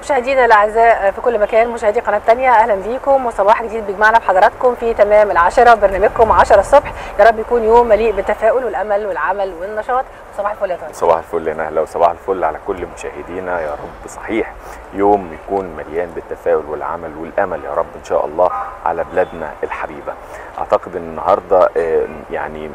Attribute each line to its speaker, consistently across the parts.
Speaker 1: مشاهدينا الاعزاء في كل مكان، مشاهدي قناه تانية، اهلا بيكم وصباح جديد بيجمعنا بحضراتكم في تمام العاشرة برنامجكم 10 الصبح. يا رب يكون يوم مليء بالتفاؤل والامل والعمل والنشاط. صباح الفل يا طارق.
Speaker 2: صباح الفل يا نهله وصباح الفل على كل مشاهدينا. يا رب صحيح يوم يكون مليان بالتفاؤل والعمل والامل يا رب ان شاء الله على بلادنا الحبيبه. اعتقد ان النهارده يعني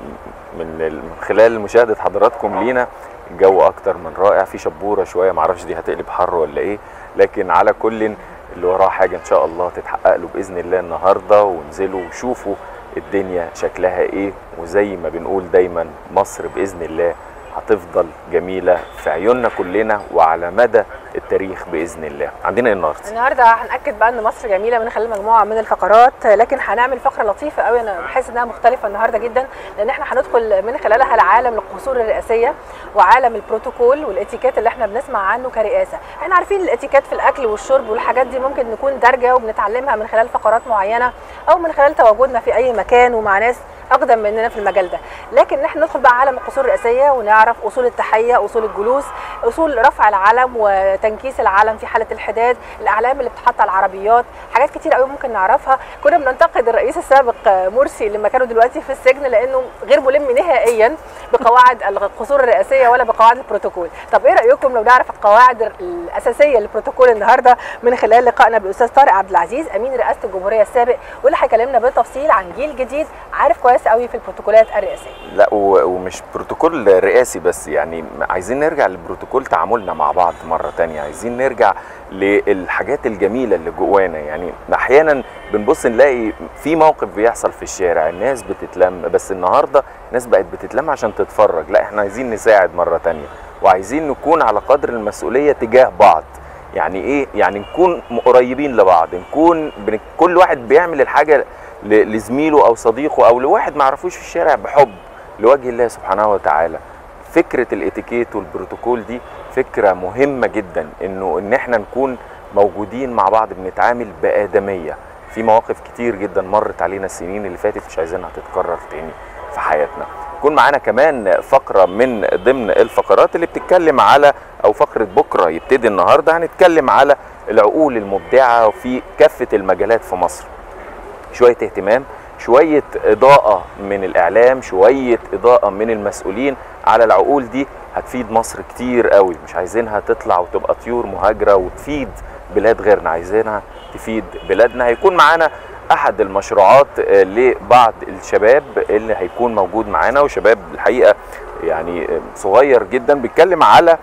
Speaker 2: من خلال مشاهده حضراتكم لينا الجو اكتر من رائع، في شبوره شويه معرفش دي هتقلب حر ولا ايه، لكن على كل اللي وراه حاجه ان شاء الله تتحقق له باذن الله النهارده، وانزلوا وشوفوا الدنيا شكلها ايه، وزي ما بنقول دايما مصر باذن الله هتفضل جميله في عيوننا كلنا وعلى مدى التاريخ باذن الله. عندنا ايه
Speaker 1: النهارده هنأكد بقى ان مصر جميله من خلال مجموعه من الفقرات، لكن هنعمل فقره لطيفه قوي انا بحس انها مختلفه النهارده جدا، لان احنا هندخل من خلالها لعالم القصور الرئاسيه وعالم البروتوكول والاتيكيت اللي احنا بنسمع عنه كرئاسه. احنا عارفين الاتيكيت في الاكل والشرب والحاجات دي ممكن نكون دارجه وبنتعلمها من خلال فقرات معينه او من خلال تواجدنا في اي مكان ومع ناس اقدم مننا في المجال ده، لكن احنا ندخل بقى عالم القصور الرئاسيه ونعرف اصول التحيه، اصول الجلوس، اصول رفع العلم وتنكيس العلم في حاله الحداد، الاعلام اللي بتتحط على العربيات، حاجات كتير قوي ممكن نعرفها. كنا بننتقد الرئيس السابق مرسي اللي مكانه دلوقتي في السجن لانه غير ملم نهائيا بقواعد القصور الرئاسيه ولا بقواعد البروتوكول. طب ايه رايكم لو نعرف القواعد الاساسيه للبروتوكول النهارده من خلال لقائنا بالاستاذ طارق عبد العزيز امين رئاسه الجمهوريه السابق، واللي هيكلمنا بالتفصيل عن جيل جديد عارف كويس قوي في البروتوكولات الرئاسيه.
Speaker 2: لا ومش بروتوكول رئاسي بس، يعني عايزين نرجع لبروتوكول تعاملنا مع بعض مره تانية، عايزين نرجع للحاجات الجميله اللي جوانا. يعني احيانا بنبص نلاقي في موقف بيحصل في الشارع الناس بتتلم، بس النهارده الناس بقت بتتلم عشان تتفرج، لا احنا عايزين نساعد مره تانية وعايزين نكون على قدر المسؤوليه تجاه بعض. يعني ايه؟ يعني نكون قريبين لبعض، نكون كل واحد بيعمل الحاجه لزميله او صديقه او لواحد ما يعرفوش في الشارع بحب لوجه الله سبحانه وتعالى. فكره الاتيكيت والبروتوكول دي فكره مهمه جدا، ان احنا نكون موجودين مع بعض بنتعامل بآدميه. في مواقف كتير جدا مرت علينا السنين اللي فاتت مش عايزينها تتكرر تاني في حياتنا. يكون معانا كمان فقره من ضمن الفقرات اللي بتتكلم على، او فقره بكره يبتدي النهارده هنتكلم على العقول المبدعه في كافه المجالات في مصر. شويه اهتمام، شويه اضاءه من الاعلام، شويه اضاءه من المسؤولين على العقول دي هتفيد مصر كتير قوي. مش عايزينها تطلع وتبقى طيور مهاجره وتفيد بلاد غيرنا، عايزينها تفيد بلادنا. هيكون معانا احد المشروعات لبعض الشباب اللي هيكون موجود معانا، وشباب الحقيقه يعني صغير جدا، بيتكلم على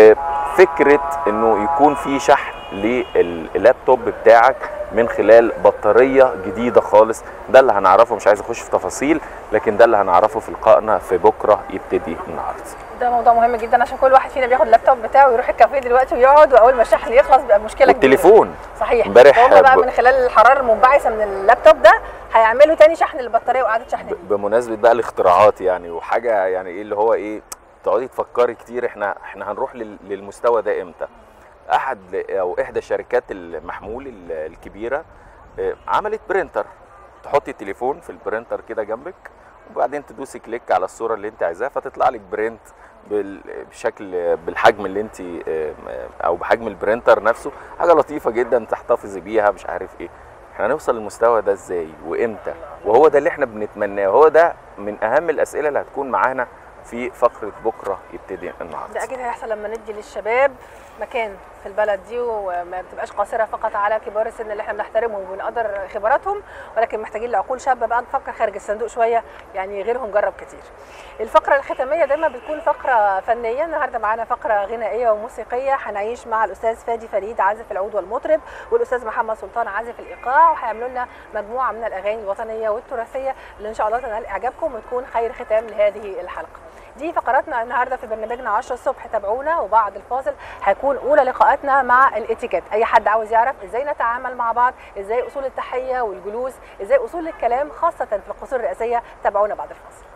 Speaker 2: فكره انه يكون في شحن لللابتوب بتاعك من خلال بطاريه جديده خالص. ده اللي هنعرفه، مش عايز اخش في تفاصيل، لكن ده اللي هنعرفه في لقائنا في بكره يبتدي النهارده.
Speaker 1: ده موضوع مهم جدا عشان كل واحد فينا بياخد اللابتوب بتاعه ويروح الكافيه دلوقتي ويقعد، واول ما الشحن يخلص بقى مشكله كبيره.
Speaker 2: والتليفون
Speaker 1: صحيح.
Speaker 2: امبارح
Speaker 1: هم بقى من خلال الحراره المنبعثه من اللابتوب ده هيعملوا تاني شحن للبطاريه واعاده شحن.
Speaker 2: بمناسبه بقى الاختراعات يعني وحاجه يعني ايه اللي هو ايه، تقعدي تفكري كتير احنا هنروح للمستوى ده امتى. احدى شركات المحمول الكبيره عملت برينتر، تحطي التليفون في البرينتر كده جنبك وبعدين تدوسي كليك على الصوره اللي انت عايزاها فتطلع لك برينت بشكل بالحجم اللي انت او بحجم البرينتر نفسه. حاجه لطيفه جدا تحتفظي بيها مش عارف ايه. احنا هنوصل للمستوى ده ازاي وامتى؟ وهو ده اللي احنا بنتمناه، وهو ده من اهم الاسئله اللي هتكون معانا في فقره بكره يبتدي النهارده.
Speaker 1: ده اكيد هيحصل لما ندي للشباب مكان في البلد دي، وما بتبقاش قاصره فقط على كبار السن اللي احنا بنحترمهم وبنقدر خبراتهم، ولكن محتاجين لعقول شابه بقى نفكر خارج الصندوق شويه، يعني غيرهم جرب كتير. الفقره الختاميه دايما بتكون فقره فنيه، النهارده معانا فقره غنائيه وموسيقيه، هنعيش مع الاستاذ فادي فريد عازف العود والمطرب، والاستاذ محمد سلطان عازف الايقاع، وهيعملوا لنا مجموعه من الاغاني الوطنيه والتراثيه اللي ان شاء الله تنال اعجابكم وتكون خير ختام لهذه الحلقه. دي فقراتنا النهارده في برنامجنا 10 الصبح، تابعونا، وبعد الفاصل هيكون اولى لقاءاتنا مع الاتيكيت. اي حد عاوز يعرف ازاي نتعامل مع بعض، ازاي اصول التحيه والجلوس، ازاي اصول الكلام خاصه في القصور الرئاسيه، تابعونا بعد الفاصل.